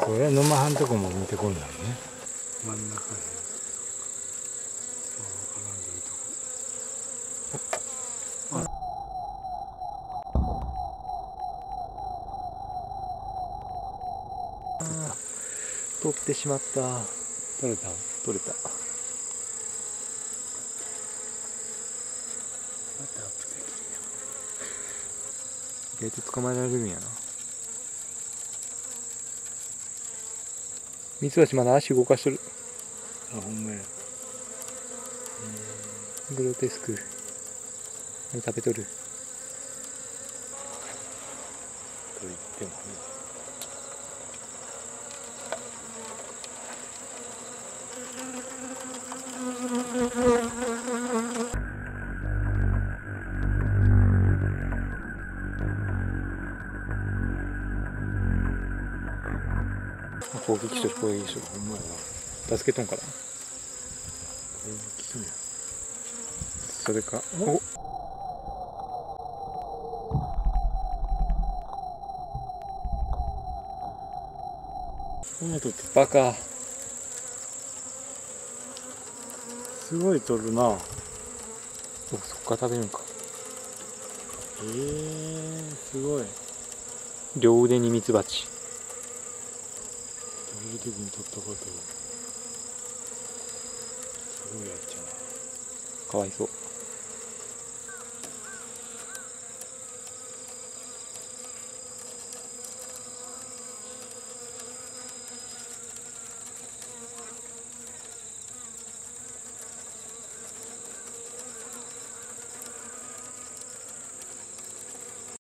これ沼はんとこも見てこんなんね。 真ん中へ。 取ってしまった。 取れた。 取れた。 またアップできるよ。 意外と捕まえられるんやな。ミツバチまだ足動かしとる。 あ、ほんまや。 グロテスク。食べとる。 と言ってもね。 攻撃しとる、攻撃しとる。 ほんまやな。 助けとんから。 来たね。 それか。 お取って。 バカ。 すごい取るな。 お、そっから食べるんか。 すごい。 両腕にミツバチ。 食べる時に取ったことを。すごいやっちゃうな。 かわいそう。